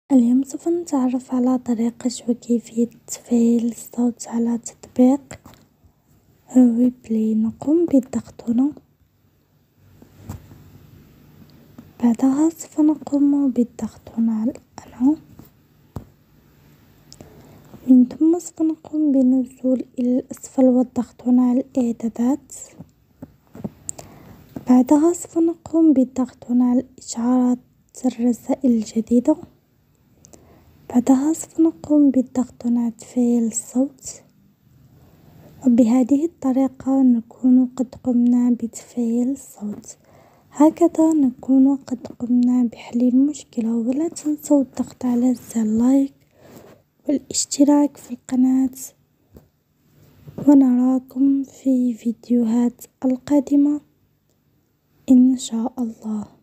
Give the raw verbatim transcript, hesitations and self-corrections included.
اليوم سوف نتعرف على طريقة وكيفية تفعيل الصوت على تطبيق ويبلاي. نقوم بالضغط هنا، بعدها سوف نقوم بالضغط هنا على أنا، من ثم سوف نقوم بالنزول إلى الأسفل والضغط هنا على الإعدادات، بعدها سوف نقوم بالضغط هنا على إشعارات الرسائل الجديدة، بعدها سوف نقوم بالضغط هنا على تفعيل الصوت. وبهذه الطريقة نكون قد قمنا بتفعيل الصوت. هكذا نكون قد قمنا بحل المشكلة، ولا تنسوا الضغط على زر لايك والاشتراك في القناة، ونراكم في فيديوهات القادمة إن شاء الله.